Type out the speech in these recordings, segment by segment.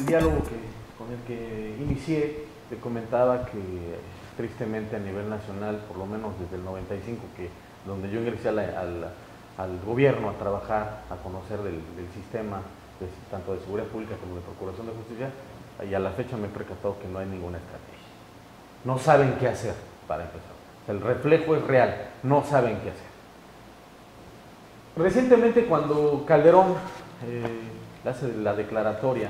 diálogo con el que inicié, te comentaba que tristemente a nivel nacional, por lo menos desde el 95, donde yo ingresé al gobierno a trabajar, a conocer del sistema, tanto de seguridad pública como de procuración de justicia, y a la fecha me he percatado que no hay ninguna estrategia. No saben qué hacer, para empezar. O sea, el reflejo es real, no saben qué hacer. Recientemente, cuando Calderón hace la declaratoria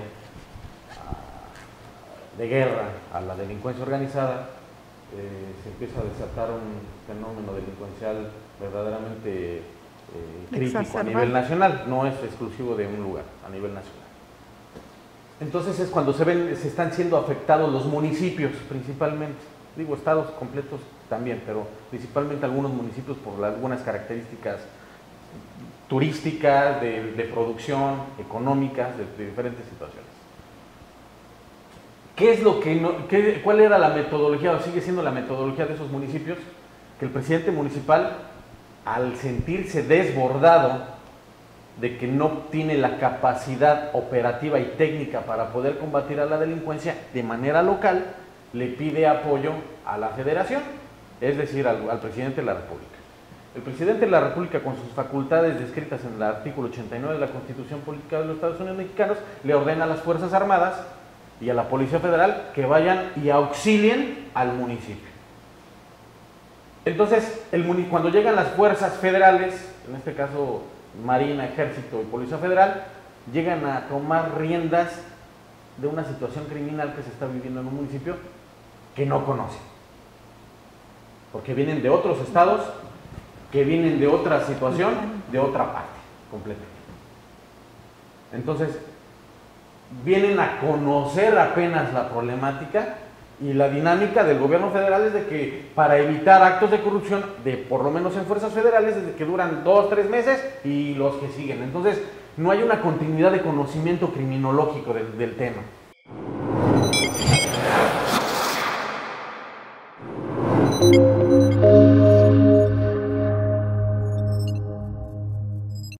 de guerra a la delincuencia organizada, se empieza a desatar un fenómeno delincuencial verdaderamente crítico a nivel nacional, no es exclusivo de un lugar, a nivel nacional. Entonces es cuando se están siendo afectados los municipios principalmente, digo estados completos también, pero principalmente algunos municipios por algunas características turísticas, de producción, económicas, de diferentes situaciones. ¿Qué es lo que cuál era la metodología, o sigue siendo la metodología de esos municipios? Que el presidente municipal, al sentirse desbordado de que no tiene la capacidad operativa y técnica para poder combatir a la delincuencia de manera local, le pide apoyo a la federación, es decir, al presidente de la República. El presidente de la República, con sus facultades descritas en el artículo 89 de la Constitución Política de los Estados Unidos Mexicanos, le ordena a las Fuerzas Armadas y a la Policía Federal que vayan y auxilien al municipio. Entonces, cuando llegan las fuerzas federales, en este caso Marina, Ejército y Policía Federal, llegan a tomar riendas de una situación criminal que se está viviendo en un municipio que no conocen, porque vienen de otros estados, que vienen de otra situación, de otra parte, completamente. Entonces, vienen a conocer apenas la problemática, y la dinámica del gobierno federal es de que para evitar actos de corrupción, por lo menos en fuerzas federales, desde que duran 2 o 3 meses y los que siguen. Entonces, no hay una continuidad de conocimiento criminológico del tema.